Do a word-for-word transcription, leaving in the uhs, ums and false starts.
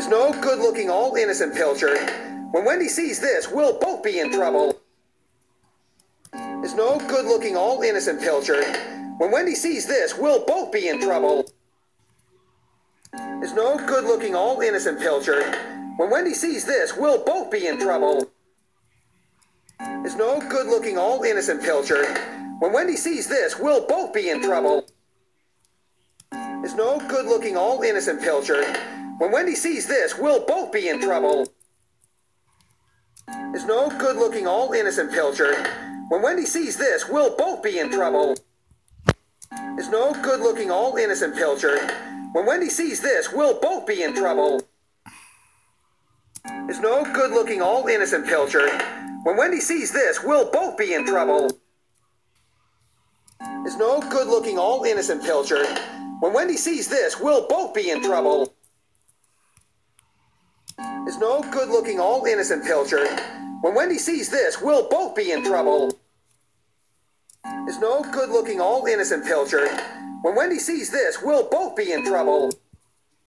Is no good looking all innocent pilchard. When Wendy sees this, we'll both be in trouble. Is no good looking all innocent pilchard. When Wendy sees this, we'll both be in trouble. Is no good looking all innocent pilchard. When Wendy sees this, we'll both be in trouble. Is no good looking all innocent pilchard. When Wendy sees this, we'll both be in trouble. Is no good looking all innocent pilchard. When Wendy sees this, we'll both be in trouble. Is no good looking all innocent pilchard. When Wendy sees this, we'll both be in trouble. Is no good looking all innocent pilchard. When Wendy sees this, we'll both be in trouble. Is no good looking all innocent pilchard. When Wendy sees this, we'll both be in trouble. Is no good looking all innocent pilchard. When Wendy sees this, we'll both be in trouble. Is no good looking all innocent pilchard. When Wendy sees this, we'll both be in trouble. Is no good looking all innocent pilchard. When Wendy sees this, we'll both be in trouble.